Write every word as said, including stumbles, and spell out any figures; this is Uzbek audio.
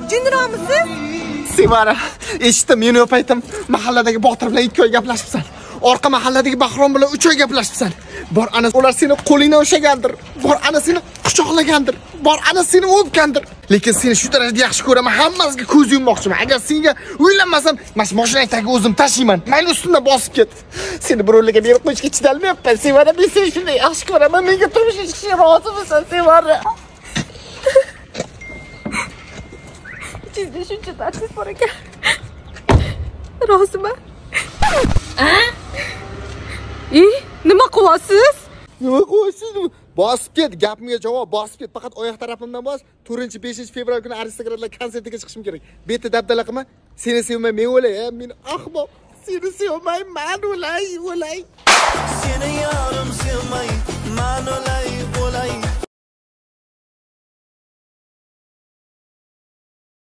Jinniroqmisiz? Sevara, eshitdim, meni o'paytim. Mahalladagi Botir bilan ikki oy gaplashibsan. Orqa mahalladagi Bahrom bilan uch oy gaplashibsan. Bor ana ular seni qo'lingdan ushlagandir. Bor ana seni quchoqlagandir. Bor ana seni o'pgandir. Lekin seni shu darajada yaxshi ko'raman, hammasiga ko'z yummoqchiman. Agar senga uylanmasam, mana mashinangdagi o'zim tashiyman. Mayli ustimdan bosib ket. Seni birovlarga berib qo'yishga chidolmayapman. Sevara, men seni shunday yaxshi ko'raman. Menga turmush qurishga rozimisan, Sevara? Sizda shuncha tartib bor ekan. Roziman. E, nima qilyapsiz? Nima qilyapsiz? Bosib ket, gapimga javob, bosib ket. Faqat oyoq tarafimdan bos. to'rtinchi beshinchi fevral kuni aristokratlar konsertiga chiqishim kerak. Beti dabdala qilma. Seni sevmay men o'lay, men ahmoq. Seni sevmay men o'lay, o'lay. Seni yarim sevmay, men o'lay, o'lay.